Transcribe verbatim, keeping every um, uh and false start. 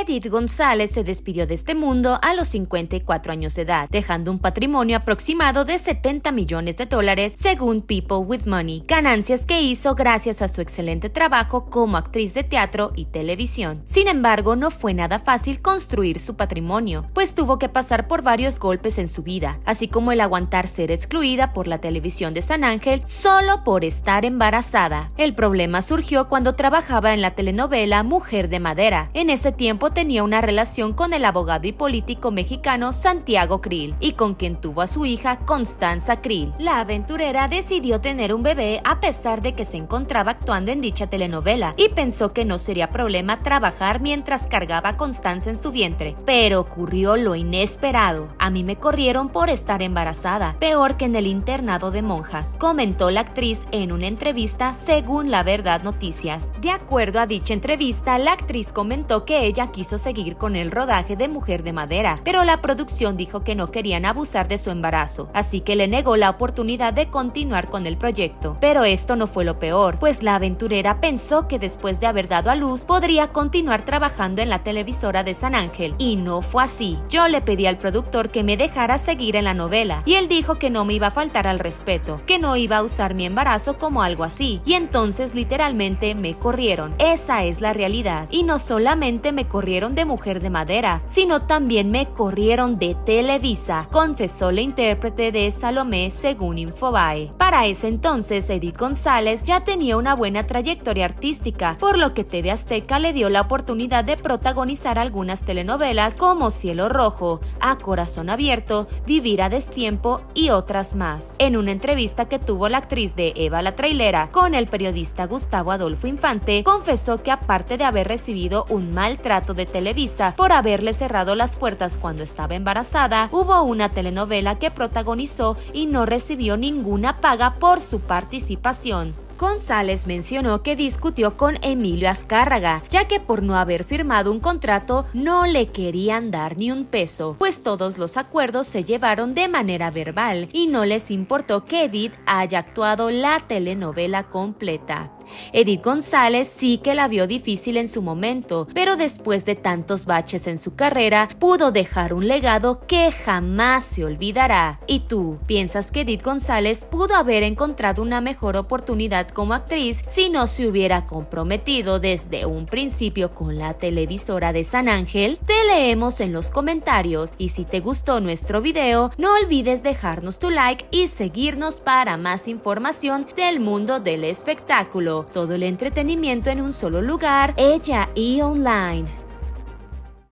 Edith González se despidió de este mundo a los cincuenta y cuatro años de edad, dejando un patrimonio aproximado de setenta millones de dólares según People with Money, ganancias que hizo gracias a su excelente trabajo como actriz de teatro y televisión. Sin embargo, no fue nada fácil construir su patrimonio, pues tuvo que pasar por varios golpes en su vida, así como el aguantar ser excluida por la televisión de San Ángel solo por estar embarazada. El problema surgió cuando trabajaba en la telenovela Mujer de Madera. En ese tiempo tenía una relación con el abogado y político mexicano Santiago Krill, y con quien tuvo a su hija Constanza Krill. La aventurera decidió tener un bebé a pesar de que se encontraba actuando en dicha telenovela, y pensó que no sería problema trabajar mientras cargaba a Constanza en su vientre. Pero ocurrió lo inesperado. A mí me corrieron por estar embarazada, peor que en el internado de monjas, comentó la actriz en una entrevista según La Verdad Noticias. De acuerdo a dicha entrevista, la actriz comentó que ella quiso seguir con el rodaje de Mujer de Madera, pero la producción dijo que no querían abusar de su embarazo, así que le negó la oportunidad de continuar con el proyecto. Pero esto no fue lo peor, pues la aventurera pensó que después de haber dado a luz podría continuar trabajando en la televisora de San Ángel, y no fue así. Yo le pedí al productor que me dejara seguir en la novela, y él dijo que no me iba a faltar al respeto, que no iba a usar mi embarazo como algo así, y entonces literalmente me corrieron. Esa es la realidad, y no solamente me corrieron de Mujer de Madera, sino también me corrieron de Televisa, confesó la intérprete de Salomé según Infobae. Para ese entonces, Edith González ya tenía una buena trayectoria artística, por lo que T V Azteca le dio la oportunidad de protagonizar algunas telenovelas como Cielo Rojo, A Corazón Abierto, Vivir a Destiempo y otras más. En una entrevista que tuvo la actriz de Eva la Trailera con el periodista Gustavo Adolfo Infante, confesó que aparte de haber recibido un maltrato de Televisa por haberle cerrado las puertas cuando estaba embarazada, hubo una telenovela que protagonizó y no recibió ninguna paga por su participación. González mencionó que discutió con Emilio Azcárraga, ya que por no haber firmado un contrato no le querían dar ni un peso, pues todos los acuerdos se llevaron de manera verbal y no les importó que Edith haya actuado la telenovela completa. Edith González sí que la vio difícil en su momento, pero después de tantos baches en su carrera, pudo dejar un legado que jamás se olvidará. ¿Y tú, piensas que Edith González pudo haber encontrado una mejor oportunidad como actriz si no se hubiera comprometido desde un principio con la televisora de San Ángel? Te leemos en los comentarios, y si te gustó nuestro video, no olvides dejarnos tu like y seguirnos para más información del mundo del espectáculo. Todo el entretenimiento en un solo lugar, Ella y Online.